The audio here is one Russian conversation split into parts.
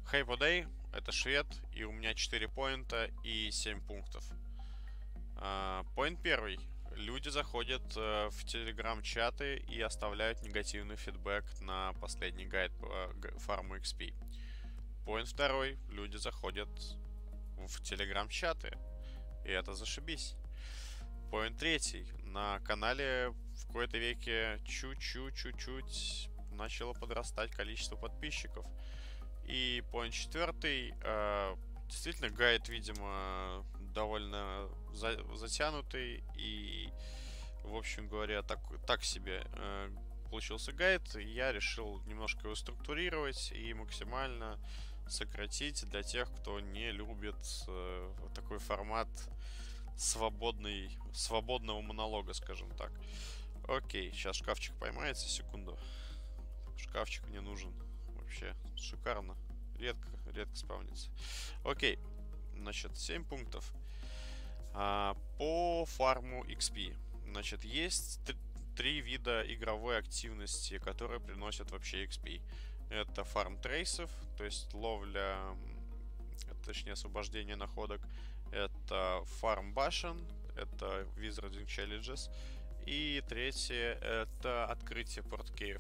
Hey Podey, это швед, и у меня 4 поинта и 7 пунктов. Поинт первый. Люди заходят в телеграм-чаты и оставляют негативный фидбэк на последний гайд по фарму XP. Поинт второй. Люди заходят в телеграм-чаты, и это зашибись. Поинт третий. На канале в кои-то веке чуть-чуть начало подрастать количество подписчиков. И поинт четвертый. Действительно, гайд, видимо, довольно затянутый. И, в общем говоря, так себе получился гайд. И я решил немножко его структурировать и максимально сократить для тех, кто не любит такой формат свободного монолога, скажем так. Окей, сейчас шкафчик поймается, секунду. Шкафчик мне нужен. Вообще шикарно. Редко спавнится. Окей, значит, 7 пунктов. По фарму XP. Значит, есть три вида игровой активности, которые приносят вообще XP. Это фарм трейсов, то есть ловля, точнее освобождение находок. Это фарм башен, это Wizarding Challenges. И третье это открытие порткеев.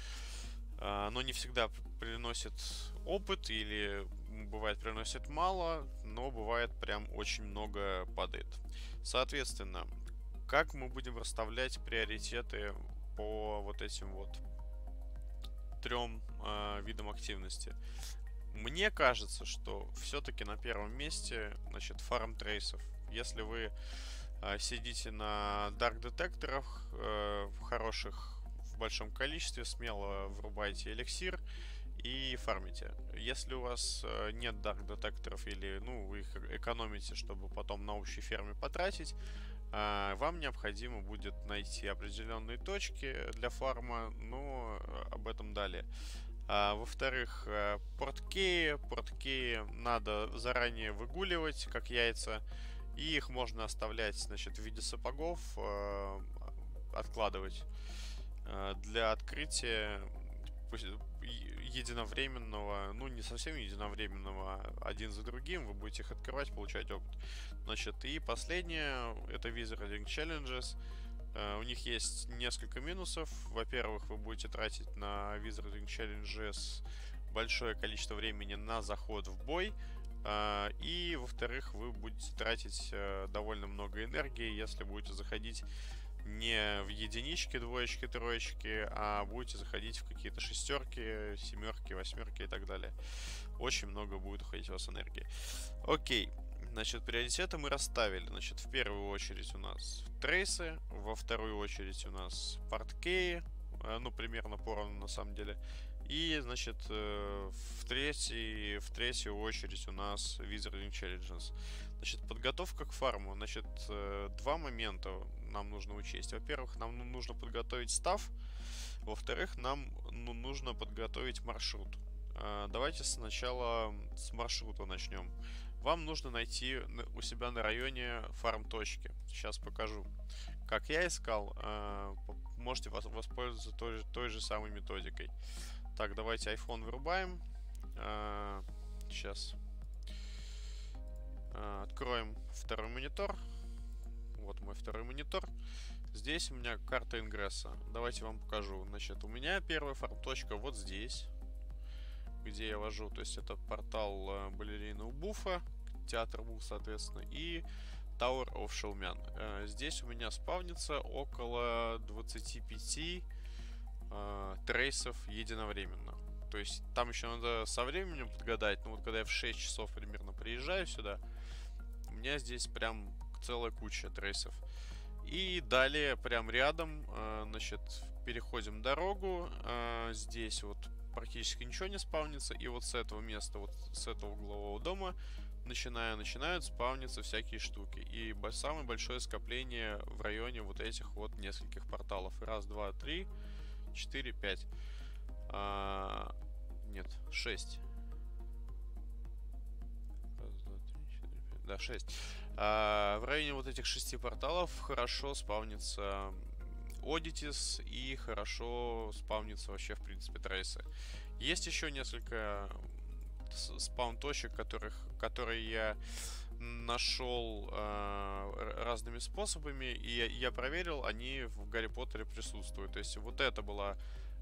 Но не всегда приносит опыт или бывает приносит мало, но бывает прям очень много падает. Соответственно, как мы будем расставлять приоритеты по вот этим вот трем видам активности? Мне кажется, что все-таки на первом месте, значит, фарм трейсов. Если вы сидите на дарк детекторах хороших в большом количестве, смело врубайте эликсир и фармите. Если у вас нет дарк детекторов или вы их экономите, чтобы потом на общей ферме потратить, вам необходимо будет найти определенные точки для фарма, но об этом далее. Во-вторых, порткеи надо заранее выгуливать, как яйца, и их можно оставлять, значит, в виде сапогов, откладывать для открытия единовременного, не совсем единовременного, один за другим, вы будете их открывать, получать опыт. Значит, и последнее, это Wizarding Challenges. У них есть несколько минусов. Во-первых, вы будете тратить на Wizarding Challenges большое количество времени на заход в бой. И, во-вторых, вы будете тратить довольно много энергии, если будете заходить не в единички, двоечки, троечки, а будете заходить в какие-то шестерки, семерки, восьмерки и так далее. Очень много будет уходить у вас энергии. Окей. Значит, приоритеты мы расставили. Значит, в первую очередь у нас трейсы, во вторую очередь у нас порткеи, примерно поровну на самом деле. И, значит, в третью очередь у нас Wizarding Challenges. Значит, подготовка к фарму. Значит, два момента нам нужно учесть. Во-первых, нам нужно подготовить став. Во-вторых, нам нужно подготовить маршрут. Давайте сначала с маршрута начнем. Вам нужно найти у себя на районе фарм-точки. Сейчас покажу. Как я искал, можете воспользоваться той же самой методикой. Так, давайте iPhone вырубаем. Сейчас. Откроем второй монитор. Вот мой второй монитор. Здесь у меня карта ингресса. Давайте вам покажу. Значит, у меня первая фарм-точка вот здесь, где я вожу. То есть это портал балерины Буфа, театр Буф, соответственно, и Tower of Shellman. Здесь у меня спавнится около 25 трейсов единовременно. То есть там еще надо со временем подгадать. Но вот когда я в 6 часов примерно приезжаю сюда, у меня здесь прям целая куча трейсов. И далее прям рядом, значит, переходим дорогу. Здесь вот практически ничего не спавнится. И вот с этого места, вот с этого углового дома начинают спавниться всякие штуки. И самое большое скопление в районе вот этих вот нескольких порталов. Раз, два, три, 4, 5. Нет, 6. Раз, два, три, 4, 5. Да, 6. В районе вот этих 6 порталов хорошо спавнится Одитис и хорошо спавнится вообще, в принципе, трейсы. Есть еще несколько спаун точек, которые я нашел разными способами, и я проверил, они в Гарри Поттере присутствуют. То есть вот это была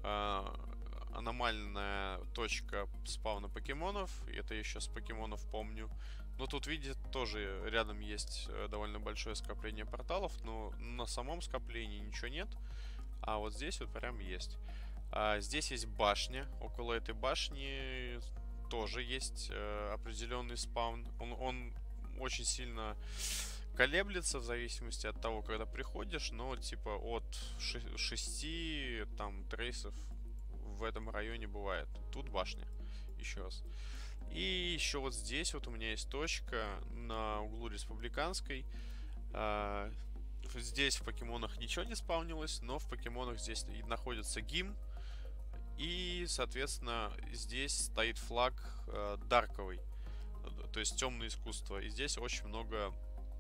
аномальная точка спавна покемонов. Это я еще с покемонов помню. Но тут, видите, тоже рядом есть довольно большое скопление порталов, но на самом скоплении ничего нет. А вот здесь вот прям есть. Здесь есть башня. Около этой башни тоже есть определенный спаун. Он очень сильно колеблется в зависимости от того, когда приходишь, но типа от 6 там трейсов в этом районе бывает. Тут башня. Еще раз. И еще вот здесь вот у меня есть точка на углу Республиканской. Здесь в покемонах ничего не спавнилось, но в покемонах здесь находится гимн. И, соответственно, здесь стоит флаг дарковый, то есть темное искусство. И здесь очень много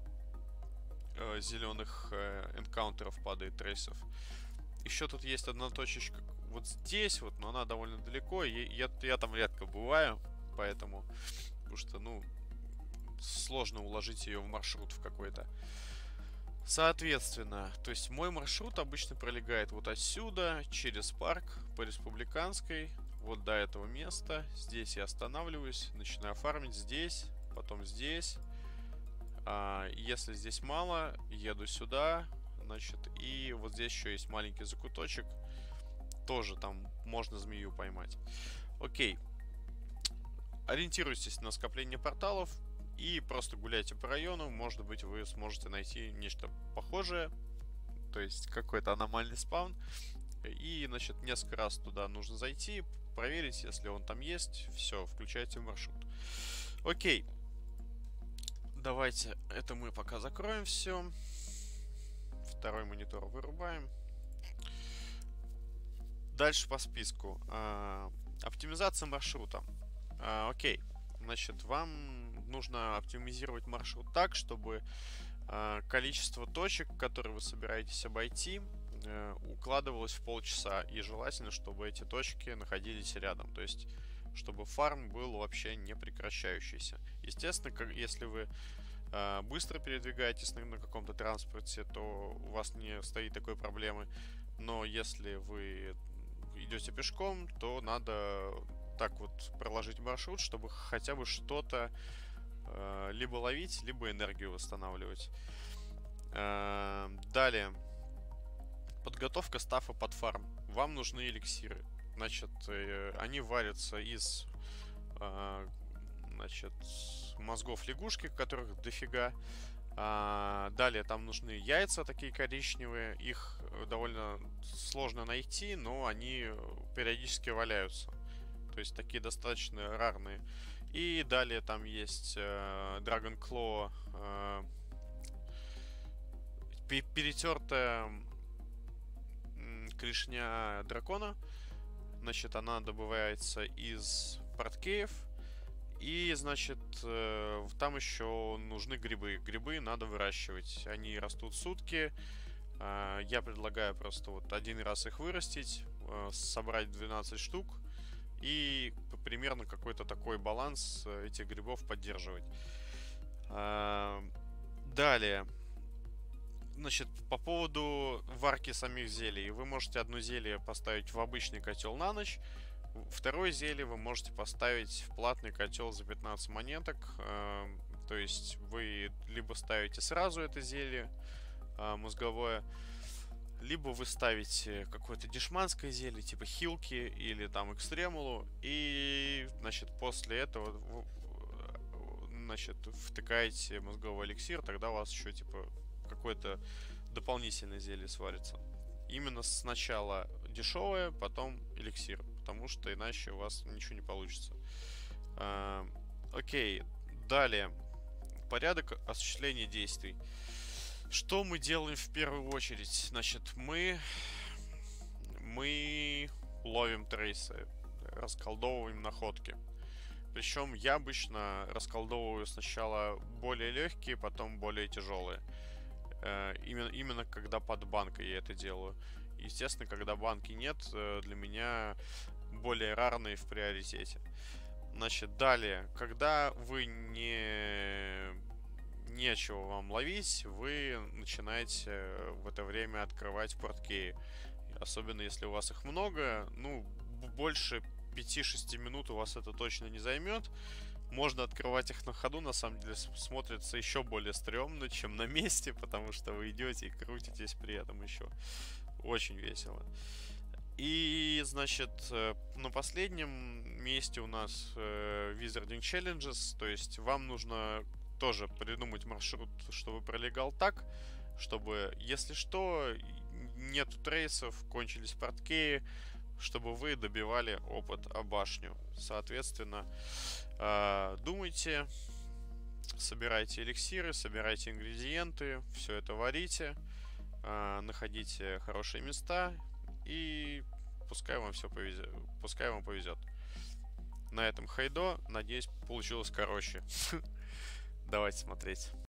зеленых энкаунтеров падает, трейсов. Еще тут есть одна точечка вот здесь вот, но она довольно далеко. Я там редко бываю, поэтому, потому что, ну, сложно уложить ее в маршрут в какой-то. Соответственно, то есть мой маршрут обычно пролегает вот отсюда, через парк, по Республиканской, вот до этого места. Здесь я останавливаюсь, начинаю фармить здесь, потом здесь. Если здесь мало, еду сюда, значит, и вот здесь еще есть маленький закуточек. Тоже там можно змею поймать. Окей. Ориентируйтесь на скопление порталов и просто гуляйте по району. Может быть, вы сможете найти нечто похожее, то есть какой-то аномальный спаун. И, значит, несколько раз туда нужно зайти, проверить, если он там есть. Все, включайте маршрут. Окей. Давайте это мы пока закроем все. Второй монитор вырубаем. Дальше по списку. Оптимизация маршрута. Окей. Значит, вам нужно оптимизировать маршрут так, чтобы количество точек, которые вы собираетесь обойти, укладывалось в полчаса. И желательно, чтобы эти точки находились рядом. То есть, чтобы фарм был вообще не прекращающийся. Естественно, если вы быстро передвигаетесь на каком-то транспорте, то у вас не стоит такой проблемы. Но если вы идете пешком, то надо так вот проложить маршрут, чтобы хотя бы что-то либо ловить, либо энергию восстанавливать. Далее. Подготовка стафа под фарм. Вам нужны эликсиры. Значит, они варятся из мозгов лягушки, которых дофига. Далее там нужны яйца такие коричневые. Их довольно сложно найти, но они периодически валяются. То есть такие достаточно рарные. И далее там есть Dragon Claw, перетертая клешня дракона. Значит, она добывается из порткеев. И, значит, там еще нужны грибы. Грибы надо выращивать. Они растут сутки. Я предлагаю просто вот один раз их вырастить, собрать 12 штук. И примерно какой-то такой баланс этих грибов поддерживать. Далее. Значит, по поводу варки самих зелий. Вы можете одно зелье поставить в обычный котел на ночь. Второе зелье вы можете поставить в платный котел за 15 монеток. То есть вы либо ставите сразу это зелье мозговое, либо вы ставите какое-то дешманское зелье, типа хилки или там экстремулу. И, значит, после этого, значит, втыкаете мозговой эликсир. Тогда у вас еще, типа, какое-то дополнительное зелье сварится. Именно сначала дешевое, потом эликсир. Потому что иначе у вас ничего не получится. Окей. Далее. Порядок осуществления действий. Что мы делаем в первую очередь? Значит, мы ловим трейсы. Расколдовываем находки. Причем я обычно расколдовываю сначала более легкие, потом более тяжелые. Именно когда под банкой я это делаю. Естественно, когда банки нет, для меня более рарные в приоритете. Значит, далее, когда вы нечего вам ловить, вы начинаете в это время открывать порткеи. Особенно если у вас их много, ну, больше 5-6 минут у вас это точно не займет. Можно открывать их на ходу, на самом деле смотрится еще более стрёмно, чем на месте, потому что вы идете и крутитесь при этом еще. Очень весело. И, значит, на последнем месте у нас Wizarding Challenges, то есть вам нужно тоже придумать маршрут, чтобы пролегал так, чтобы, если что, нету трейсов, кончились порткеи, чтобы вы добивали опыт о башню. Соответственно, думайте, собирайте эликсиры, собирайте ингредиенты, все это варите, находите хорошие места и пускай вам все повезет. Пускай вам повезет. На этом хайдо, надеюсь, получилось короче. Давайте смотреть.